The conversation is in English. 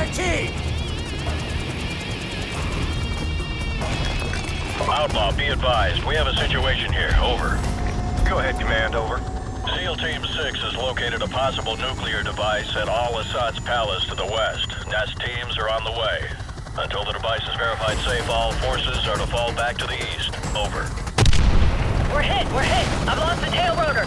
team! Outlaw, be advised. We have a situation here. Over. Go ahead, Command. Over. SEAL Team 6 has located a possible nuclear device at Al-Assad's palace to the west. Nest teams are on the way. Until the device is verified safe, all forces are to fall back to the east. Over. We're hit! We're hit! I've lost the tail rotor!